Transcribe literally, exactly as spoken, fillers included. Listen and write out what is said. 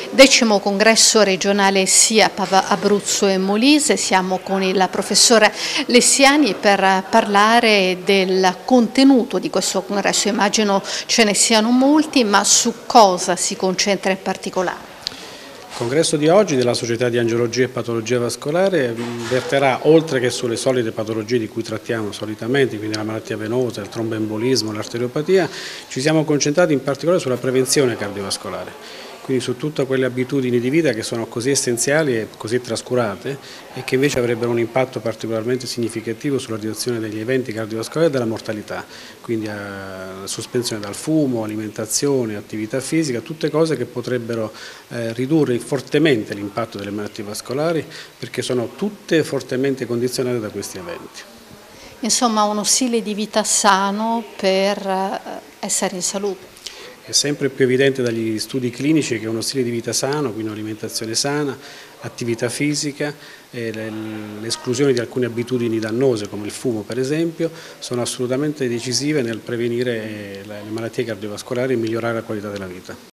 decimo congresso regionale S I A P Abruzzo e Molise. Siamo con il professore Lessiani per parlare del contenuto di questo congresso. Immagino ce ne siano molti, ma su cosa si concentra in particolare? Il congresso di oggi della Società di Angiologia e Patologia Vascolare verterà, oltre che sulle solite patologie di cui trattiamo solitamente, quindi la malattia venosa, il tromboembolismo, l'arteriopatia, ci siamo concentrati in particolare sulla prevenzione cardiovascolare, quindi su tutte quelle abitudini di vita che sono così essenziali e così trascurate e che invece avrebbero un impatto particolarmente significativo sulla riduzione degli eventi cardiovascolari e della mortalità, quindi a sospensione dal fumo, alimentazione, attività fisica, tutte cose che potrebbero eh, ridurre fortemente l'impatto delle malattie vascolari, perché sono tutte fortemente condizionate da questi eventi. Insomma, uno stile di vita sano per essere in salute. È sempre più evidente dagli studi clinici che uno stile di vita sano, quindi un'alimentazione sana, attività fisica e l'esclusione di alcune abitudini dannose come il fumo per esempio sono assolutamente decisive nel prevenire le malattie cardiovascolari e migliorare la qualità della vita.